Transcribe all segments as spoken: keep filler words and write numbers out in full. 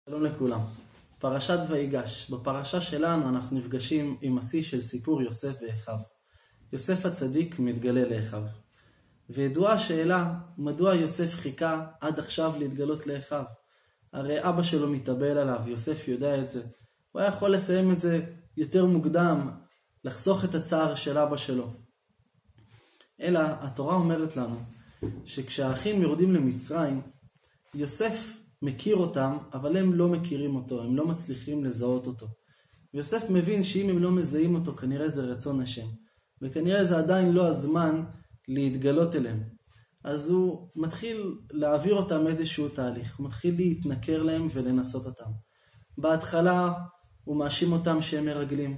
שלום לכולם. פרשת ויגש. בפרשה שלנו אנחנו נפגשים עם השיא של סיפור יוסף ואחיו. יוסף הצדיק מתגלה לאחיו. וידועה השאלה, מדוע יוסף חיכה עד עכשיו להתגלות לאחיו? הרי אבא שלו מתאבל עליו, יוסף יודע את זה. הוא היה יכול לסיים את זה יותר מוקדם, לחסוך את הצער של אבא שלו. אלא התורה אומרת לנו, שכשהאחים יורדים למצרים, יוסף מכיר אותם, אבל הם לא מכירים אותו, הם לא מצליחים לזהות אותו. ויוסף מבין שאם הם לא מזהים אותו, כנראה זה רצון השם. וכנראה זה עדיין לא הזמן להתגלות אליהם. אז הוא מתחיל להעביר אותם איזשהו תהליך, הוא מתחיל להתנכר להם ולנסות אותם. בהתחלה הוא מאשים אותם שהם מרגלים.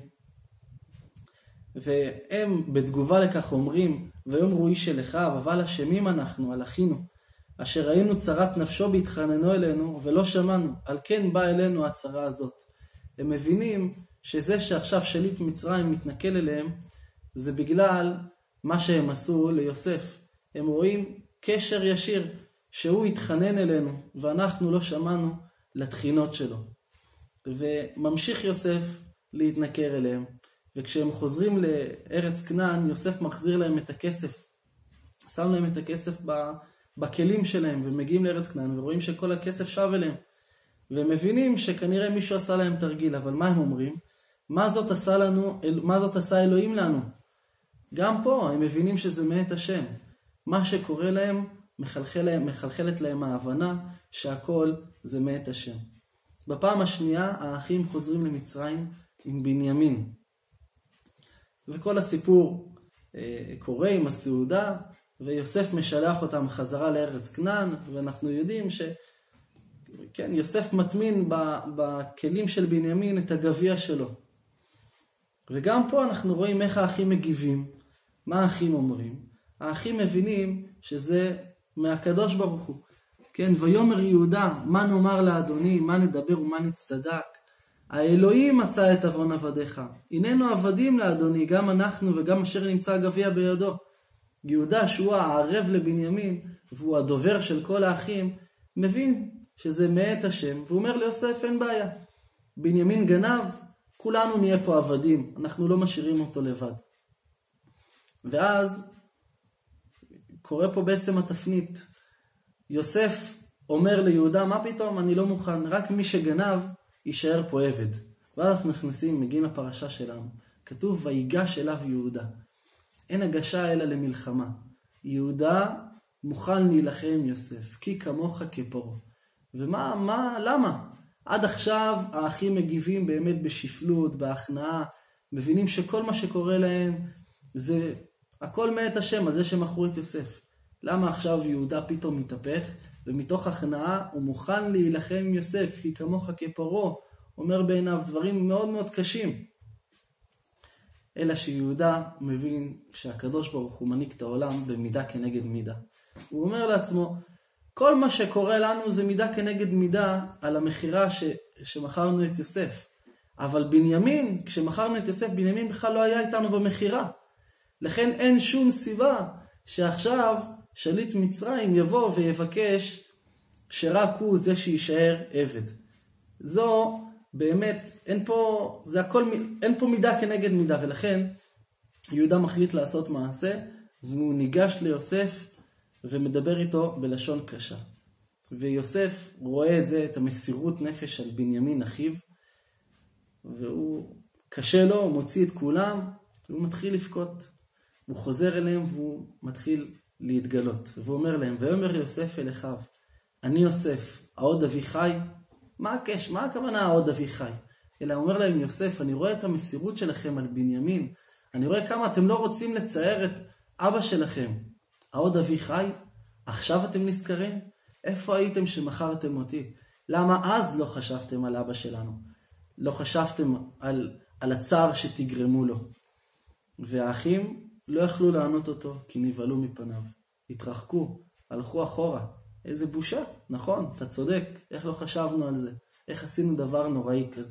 והם בתגובה לכך אומרים, ויאמרו איש אל אחיו, אבל אשמים אנחנו על אחינו, אשר ראינו צרת נפשו בהתחננו אלינו ולא שמענו, על כן באה אלינו הצרה הזאת. הם מבינים שזה שעכשיו שליט מצרים מתנכל אליהם, זה בגלל מה שהם עשו ליוסף. הם רואים קשר ישיר, שהוא התחנן אלינו ואנחנו לא שמענו לתחינות שלו. וממשיך יוסף להתנכר אליהם, וכשהם חוזרים לארץ כנען, יוסף מחזיר להם את הכסף, שם להם את הכסף ב... בכלים שלהם, ומגיעים לארץ כנען ורואים שכל הכסף שב אליהם. והם מבינים שכנראה מישהו עשה להם תרגיל, אבל מה הם אומרים? מה זאת עשה לנו, מה זאת עשה אלוהים לנו? גם פה הם מבינים שזה מאת השם. מה שקורה להם, מחלחל להם, מחלחלת להם ההבנה שהכל זה מאת השם. בפעם השנייה האחים חוזרים למצרים עם בנימין. וכל הסיפור אה, קורה עם הסעודה, ויוסף משלח אותם חזרה לארץ כנען, ואנחנו יודעים ש... כן, יוסף מטמין בכלים של בנימין את הגביע שלו. וגם פה אנחנו רואים איך האחים מגיבים. מה האחים אומרים? האחים מבינים שזה מהקדוש ברוך הוא. כן, ויאמר יהודה, מה נאמר לאדוני, מה נדבר ומה נצטדק? האלוהים מצא את עוון עבדיך. הננו עבדים לאדוני, גם אנחנו וגם אשר נמצא הגביע בידו. יהודה שהוא הערב לבנימין, והוא הדובר של כל האחים, מבין שזה מאת השם, והוא אומר ליוסף אין בעיה. בנימין גנב, כולנו נהיה פה עבדים, אנחנו לא משאירים אותו לבד. ואז קורה פה בעצם התפנית. יוסף אומר ליהודה, מה פתאום, אני לא מוכן, רק מי שגנב יישאר פה עבד. ואז אנחנו נכנסים, מגיעים לפרשה שלנו. כתוב, ויגש אליו יהודה. אין הגשה אלא למלחמה. יהודה מוכן להילחם עם יוסף, כי כמוך כפרעה. ומה, מה, למה? עד עכשיו האחים מגיבים באמת בשפלות, בהכנעה, מבינים שכל מה שקורה להם זה הכל מאת השם, הזה שמכרו את יוסף. למה עכשיו יהודה פתאום מתהפך, ומתוך הכנעה הוא מוכן להילחם עם יוסף, כי כמוך כפרעה, אומר בעיניו דברים מאוד מאוד קשים. אלא שיהודה מבין שהקדוש ברוך הוא מנהיג את העולם במידה כנגד מידה. הוא אומר לעצמו, כל מה שקורה לנו זה מידה כנגד מידה על המחירה ש... שמכרנו את יוסף. אבל בנימין, כשמכרנו את יוסף, בנימין בכלל לא היה איתנו במחירה. לכן אין שום סיבה שעכשיו שליט מצרים יבוא ויבקש שרק הוא זה שישאר עבד. זו באמת, אין פה, זה הכל, אין פה מידה כנגד מידה, ולכן יהודה מחליט לעשות מעשה, והוא ניגש ליוסף ומדבר איתו בלשון קשה. ויוסף רואה את זה, את המסירות נפש של בנימין אחיו, והוא קשה לו, הוא מוציא את כולם, והוא מתחיל לבכות. הוא חוזר אליהם והוא מתחיל להתגלות. והוא אומר להם, ויאמר יוסף אל אחיו, אני יוסף, העוד אבי חי? מה הקש? מה הכוונה העוד אבי חי? אלא אומר להם יוסף, אני רואה את המסירות שלכם על בנימין, אני רואה כמה אתם לא רוצים לצייר את אבא שלכם. העוד אבי חי? עכשיו אתם נזכרים? איפה הייתם שמכרתם אותי? למה אז לא חשבתם על אבא שלנו? לא חשבתם על, על הצער שתגרמו לו. והאחים לא יכלו לענות אותו, כי נבהלו מפניו. התרחקו, הלכו אחורה. איזה בושה, נכון, אתה צודק, איך לא חשבנו על זה, איך עשינו דבר נוראי כזה.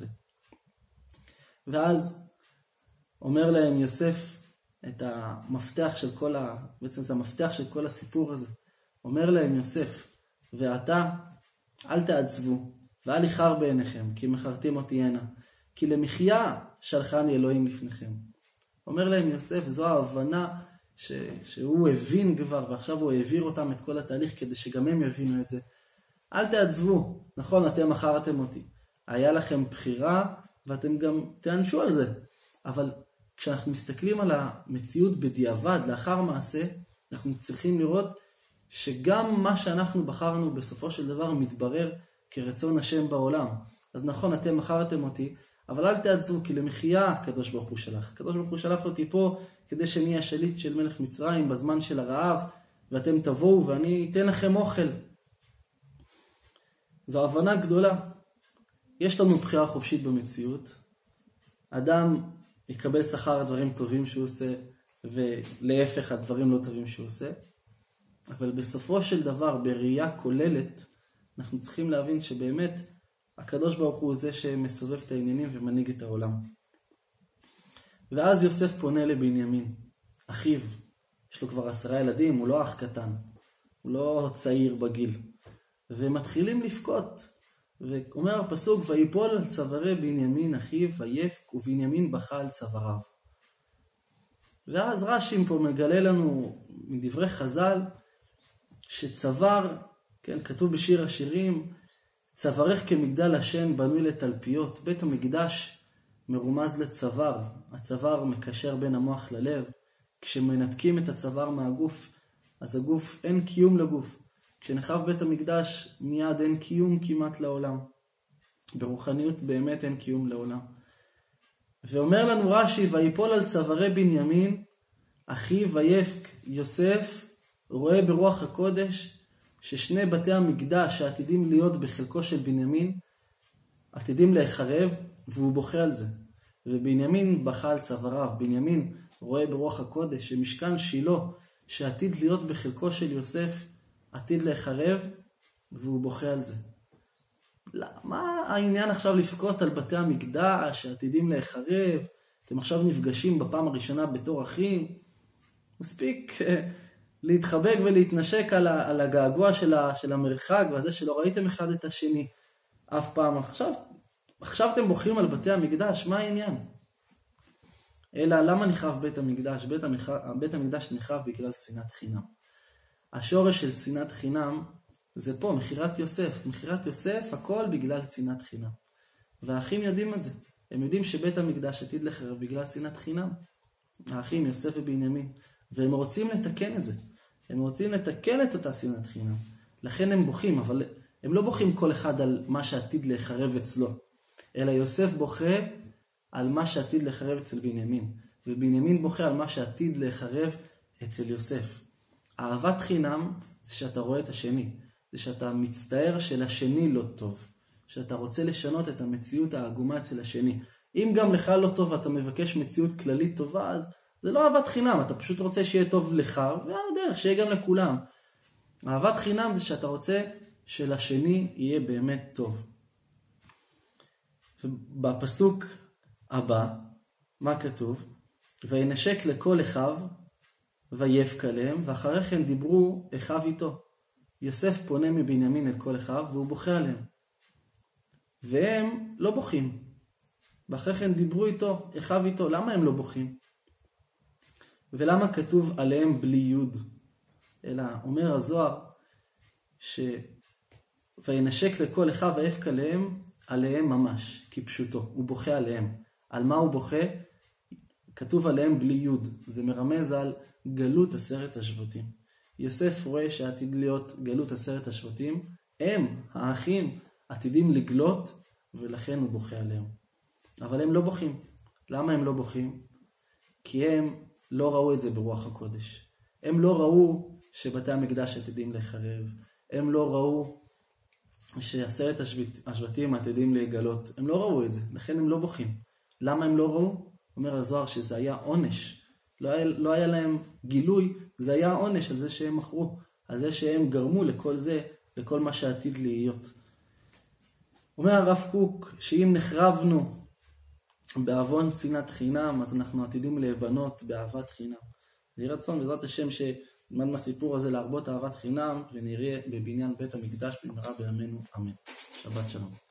ואז אומר להם יוסף את המפתח של כל ה... בעצם זה המפתח של כל הסיפור הזה. אומר להם יוסף, ואתה אל תעצבו, ואל יכער בעיניכם, כי מכרתם אותי הנה, כי למחיה שלחני אלוהים לפניכם. אומר להם יוסף, זו ההבנה ש... שהוא הבין כבר, ועכשיו הוא העביר אותם את כל התהליך כדי שגם הם יבינו את זה. אל תעצבו, נכון, אתם מכרתם אותי. היה לכם בחירה, ואתם גם תענשו על זה. אבל כשאנחנו מסתכלים על המציאות בדיעבד, לאחר מעשה, אנחנו צריכים לראות שגם מה שאנחנו בחרנו בסופו של דבר מתברר כרצון השם בעולם. אז נכון, אתם מכרתם אותי, אבל אל תעצבו, כי למחיה הקדוש ברוך הוא שלח. הקדוש ברוך הוא שלח אותי פה כדי שאני אהיה השליט של מלך מצרים בזמן של הרעב, ואתם תבואו ואני אתן לכם אוכל. זו הבנה גדולה. יש לנו בחירה חופשית במציאות. אדם יקבל שכר הדברים טובים שהוא עושה, ולהפך הדברים לא טובים שהוא עושה. אבל בסופו של דבר, בראייה כוללת, אנחנו צריכים להבין שבאמת הקדוש ברוך הוא זה שמסובב את העניינים ומנהיג את העולם. ואז יוסף פונה לבנימין, אחיו. יש לו כבר עשרה ילדים, הוא לא אח קטן, הוא לא צעיר בגיל. ומתחילים לבכות. ואומר הפסוק, ויפול על צווארי בנימין אחיו ויבך, ובנימין בכה על צוואריו. ואז רש"י פה מגלה לנו מדברי חז"ל, שצוואר, כן, כתוב בשיר השירים, צווארך כמגדל השן בנוי לתלפיות. בית המקדש מרומז לצוואר. הצוואר מקשר בין המוח ללב. כשמנתקים את הצוואר מהגוף, אז הגוף, אין קיום לגוף. כשנחרב בית המקדש, מיד אין קיום כמעט לעולם. ברוחניות באמת אין קיום לעולם. ואומר לנו רש"י, ויפול על צווארי בנימין, אחיו ויבך. יוסף רואה ברוח הקודש, ששני בתי המקדש שעתידים להיות בחלקו של בנימין, עתידים להיחרב, והוא בוכה על זה. ובנימין בכה על צוואריו. בנימין רואה ברוח הקודש שמשכן שילה, שעתיד להיות בחלקו של יוסף, עתיד להיחרב, והוא בוכה על זה. מה העניין עכשיו לבכות על בתי המקדש שעתידים להיחרב? אתם עכשיו נפגשים בפעם הראשונה בתור אחים. מספיק להתחבק ולהתנשק על, ה, על הגעגוע של, ה, של המרחק, ועל שלא ראיתם אחד את השני אף פעם. עכשיו, עכשיו אתם בוכים על בתי המקדש, מה העניין? אלא למה נחרב בית המקדש? בית, המח... בית המקדש נחרב בגלל שנאת חינם. השורש של שנאת חינם זה פה, מחירת יוסף. מחירת יוסף, הכל בגלל שנאת חינם. והאחים יודעים את זה. הם יודעים שבית המקדש עתיד לחרב בגלל שנאת חינם. האחים יוסף ובנימין. והם רוצים לתקן את זה. הם רוצים לתקן את אותה שנאת חינם. לכן הם בוכים, אבל הם לא בוכים כל אחד על מה שעתיד לחרב אצלו. אלא יוסף בוכה על מה שעתיד לחרב אצל בנימין. ובנימין בוכה על מה שעתיד לחרב אצל יוסף. אהבת חינם זה שאתה רואה את השני. זה שאתה מצטער שלשני לא טוב. שאתה רוצה לשנות את המציאות העגומה אצל השני. אם גם לך לא טוב ואתה מבקש מציאות כללית טובה, אז זה לא אהבת חינם. אתה פשוט רוצה שיהיה טוב לך, והדרך שיהיה גם לכולם. אהבת חינם זה שאתה רוצה שלשני יהיה באמת טוב. בפסוק הבא, מה כתוב? וינשק לכל אחיו ויבך עליהם, ואחרי כן דיברו אחיו איתו. יוסף פונה מבנימין את כל אחיו והוא בוכה עליהם. והם לא בוכים. ואחרי כן דיברו איתו, אחיו איתו. למה הם לא בוכים? ולמה כתוב עליהם בלי יוד? אלא אומר הזוהר ש... וינשק לכל אחיו ויבך עליהם, עליהם ממש, כפשוטו. הוא בוכה עליהם. על מה הוא בוכה? כתוב עליהם בלי יוד. זה מרמז על גלות עשרת השבטים. יוסף רואה שעתיד להיות גלות עשרת השבטים. הם, האחים, עתידים לגלות, ולכן הוא בוכה עליהם. אבל הם לא בוכים. למה הם לא בוכים? כי הם לא ראו את זה ברוח הקודש. הם לא ראו שבתי המקדש עתידים לחרב. הם לא ראו שעשרת השבטים עתידים להיגלות. הם לא ראו את זה, לכן הם לא בוכים. למה הם לא ראו? אומר הזוהר שזה היה עונש. לא היה, לא היה להם גילוי, זה היה עונש על זה שהם מכרו. על זה שהם גרמו לכל זה, לכל מה שעתיד להיות. אומר הרב קוק שאם נחרבנו בעוון שנאת חינם, אז אנחנו עתידים להיבנות באהבת חינם. יהי רצון בעזרת השם שנלמד מהסיפור הזה להרבות אהבת חינם, ונראה בבניין בית המקדש במהרה בימינו אמן. שבת שלום.